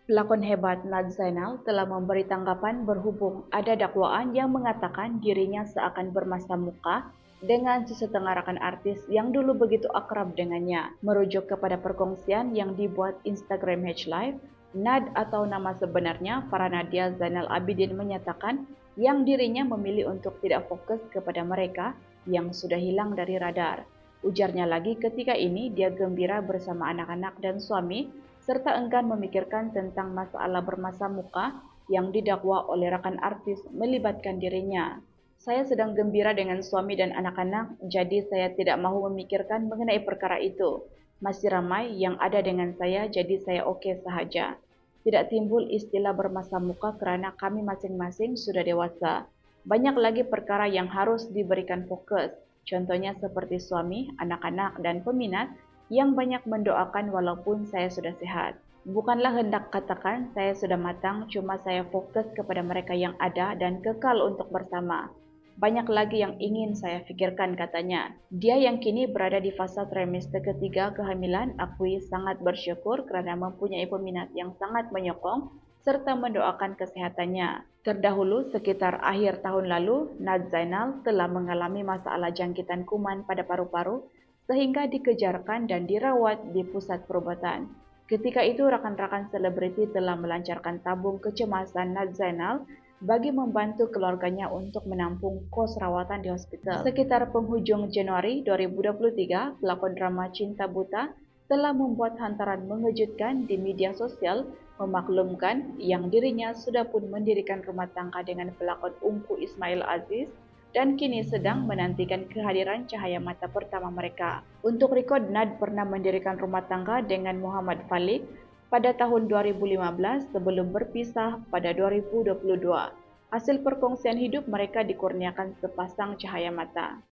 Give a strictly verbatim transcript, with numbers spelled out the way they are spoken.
Pelakon hebat Nad Zainal telah memberi tanggapan berhubung ada dakwaan yang mengatakan dirinya seakan bermasa muka dengan sesetengah rakan artis yang dulu begitu akrab dengannya. Merujuk kepada perkongsian yang dibuat Instagram H Live, Nad atau nama sebenarnya Faranadia Zainal Abidin menyatakan yang dirinya memilih untuk tidak fokus kepada mereka yang sudah hilang dari radar. Ujarnya lagi ketika ini dia gembira bersama anak-anak dan suami serta enggan memikirkan tentang masalah bermasa muka yang didakwa oleh rakan artis melibatkan dirinya. Saya sedang gembira dengan suami dan anak-anak, jadi saya tidak mahu memikirkan mengenai perkara itu. Masih ramai yang ada dengan saya, jadi saya oke sahaja. Tidak timbul istilah bermasa muka kerana kami masing-masing sudah dewasa. Banyak lagi perkara yang harus diberikan fokus. Contohnya seperti suami, anak-anak, dan peminat yang banyak mendoakan walaupun saya sudah sehat. Bukanlah hendak katakan saya sudah matang, cuma saya fokus kepada mereka yang ada dan kekal untuk bersama. Banyak lagi yang ingin saya fikirkan, katanya. Dia yang kini berada di fase trimester ketiga kehamilan akui sangat bersyukur kerana mempunyai peminat yang sangat menyokong serta mendoakan kesehatannya. Terdahulu, sekitar akhir tahun lalu, Nad Zainal telah mengalami masalah jangkitan kuman pada paru-paru sehingga dikejarkan dan dirawat di pusat perubatan. Ketika itu, rakan-rakan selebriti telah melancarkan tabung kecemasan Nad Zainal bagi membantu keluarganya untuk menampung kos rawatan di hospital. Sekitar penghujung Januari dua ribu dua puluh tiga, pelakon drama Cinta Buta telah membuat hantaran mengejutkan di media sosial memaklumkan yang dirinya sudah pun mendirikan rumah tangga dengan pelakon Ungku Ismail Aziz dan kini sedang menantikan kehadiran cahaya mata pertama mereka. Untuk rekod, Nad pernah mendirikan rumah tangga dengan Muhammad Falik pada tahun dua ribu lima belas sebelum berpisah pada dua ribu dua puluh dua. Hasil perkongsian hidup mereka dikurniakan sepasang cahaya mata.